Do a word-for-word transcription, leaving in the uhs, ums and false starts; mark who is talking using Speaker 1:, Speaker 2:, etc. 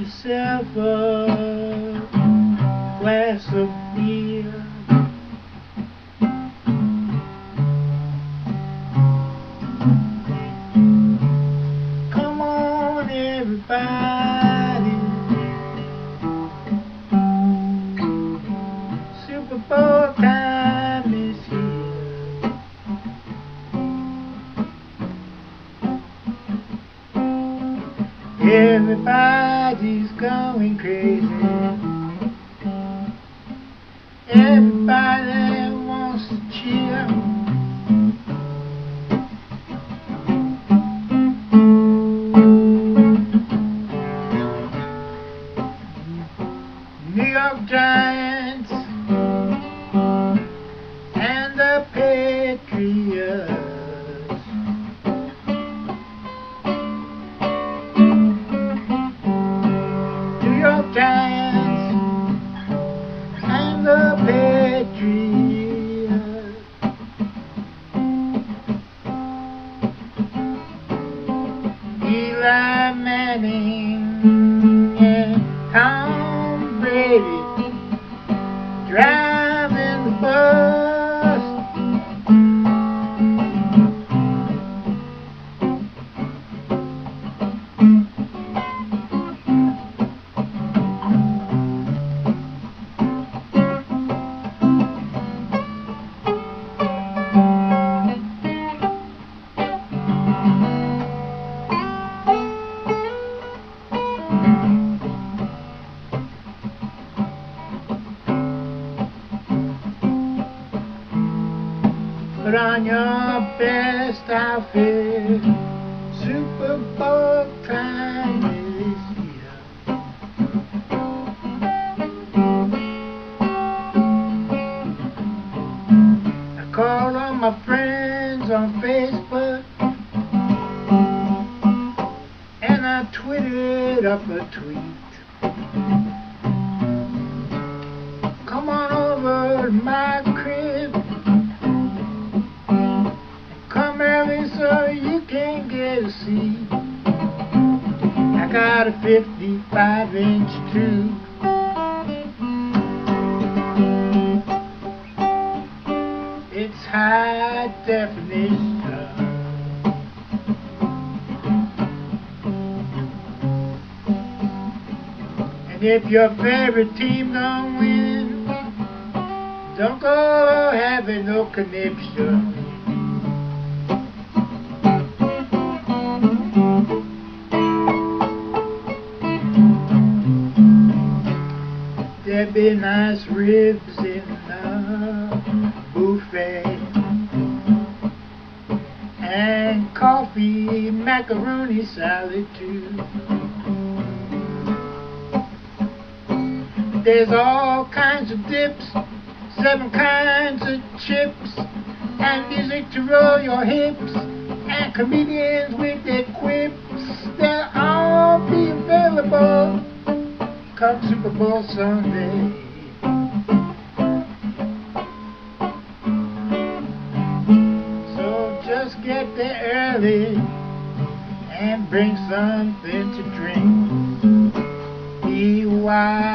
Speaker 1: yourself a glass of beer. Come on, everybody, Super Bowl time is here. Everybody's going crazy. Everybody wants to cheer. New York Giants and the Patriots. New York Giants and the Patriots. Eli Manning and Tom Brady driving the bus. Put on your best outfit, Super Bowl time is here. I called all my friends on Facebook, and I tweeted up a tweet. Come on over to my crib, so you can get a seat. I got a fifty-five inch tube. It's high definition. And if your favorite team don't win, don't go having no conniption. There'd be nice ribs in the buffet, and coffee, macaroni salad too. There's all kinds of dips, seven kinds of chips, and music to roll your hips, and comedians with their quips. They'll all be available come Super Bowl Sunday. So just get there early and bring something to drink. Be wise.